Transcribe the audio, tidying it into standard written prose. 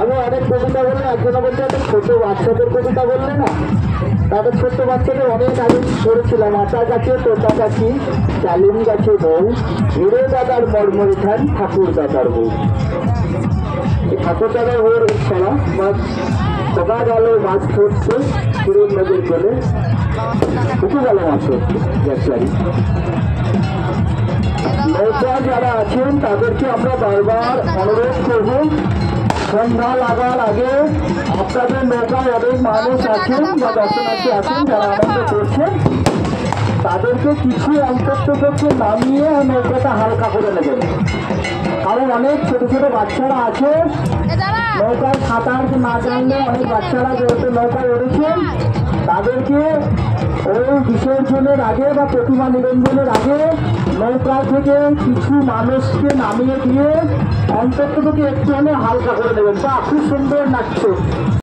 আমি অনেক কবিতা বললে একজনে বলছে একটা ছোট বাচ্চাদের কবিতা বললে না, তাদের ছোট্ট বাচ্চাদের অনেক আগে করেছিলাম। আটা গাছে তোতা গাছি, ডালিম গাছে বউ, হিরে দাদার মর্মরি খান ঠাকুর দাদার বউ। এই ঠাকুর দাদার বউর ছাড়া মাছ সকাল গেল মাছ ধরছে পুরীর নদীর কোলে, উঠে গেল মাছ ধরছে গ্যাসলারি। নৌকা যারা আছেন তাদেরকে আমরা বারবার অনুরোধ করব, সন্ধ্যা লাগার আগে আপনাদের নৌকায় অনেক মানুষ আছেন বা দর্শনার্থী আছেন যারা আনন্দ করছেন, তাদেরকে কিছু অন্তত নামিয়ে নৌকাটা হালকা করে নেবেন। কারণ অনেক ছোট ছোট বাচ্চারা আছে, নৌকায় সাঁতার না জানলে অনেক বাচ্চারা যেহেতু নৌকায় উঠেছেন, তাদেরকে ওই বিসর্জনের আগে বা প্রতিমা নিরঞ্জনের আগে নৌকা থেকে কিছু মানুষকে নামিয়ে দিয়ে অন্তত একটু হালকা করে নেবেন। বা খুব সুন্দর নাচছে।